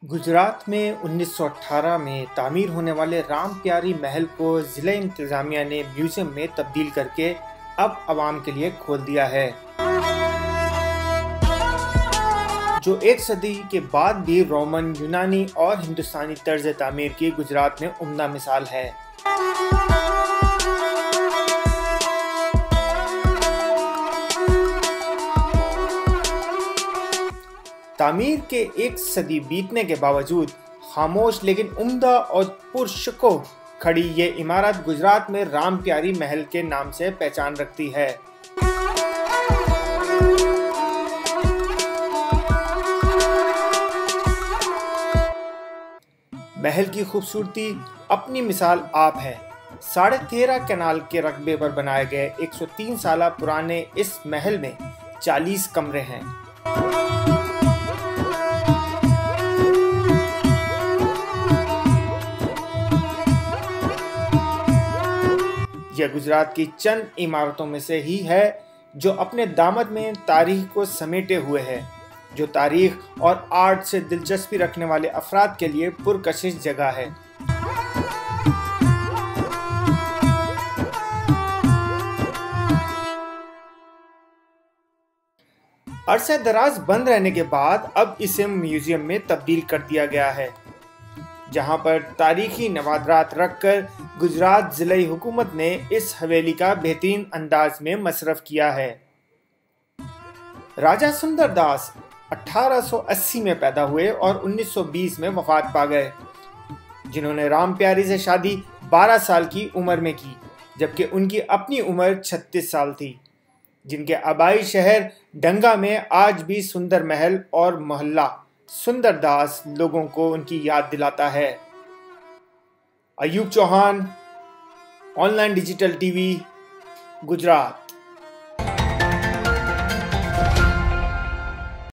गुजरात में 1918 में तामीर होने वाले राम प्यारी महल को ज़िला इंतज़ामिया ने म्यूज़ियम में तब्दील करके अब आवाम के लिए खोल दिया है, जो एक सदी के बाद भी रोमन, यूनानी और हिंदुस्तानी तर्ज तामीर की गुजरात में उम्दा मिसाल है। तामीर के एक सदी बीतने के बावजूद खामोश लेकिन उम्दा और पुरशकों खड़ी ये इमारत गुजरात में राम प्यारी महल के नाम से पहचान रखती है। महल की खूबसूरती अपनी मिसाल आप है। 13.5 कैनाल के रकबे पर बनाए गए 103 साल पुराने इस महल में 40 कमरे हैं। यह गुजरात की चंद इमारतों में से ही है जो अपने दामद में तारीख को समेटे हुए है, जो तारीख और आर्ट से दिलचस्पी रखने वाले अफराद के लिए पुरकशिश जगह है। अरसे दराज बंद रहने के बाद अब इसे म्यूजियम में तब्दील कर दिया गया है, जहां पर तारीखी नवादरात रखकर गुजरात ज़िले हुकूमत ने इस हवेली का बेहतरीन अंदाज में मसरफ किया है। राजा सुंदरदास 1880 में पैदा हुए और 1920 में वफात पा गए, जिन्होंने राम प्यारी से शादी 12 साल की उम्र में की, जबकि उनकी अपनी उम्र 36 साल थी, जिनके आबाई शहर डंगा में आज भी सुंदर महल और मोहल्ला सुंदरदास लोगों को उनकी याद दिलाता है। Ayub Chauhan, online digital TV, Gujarat.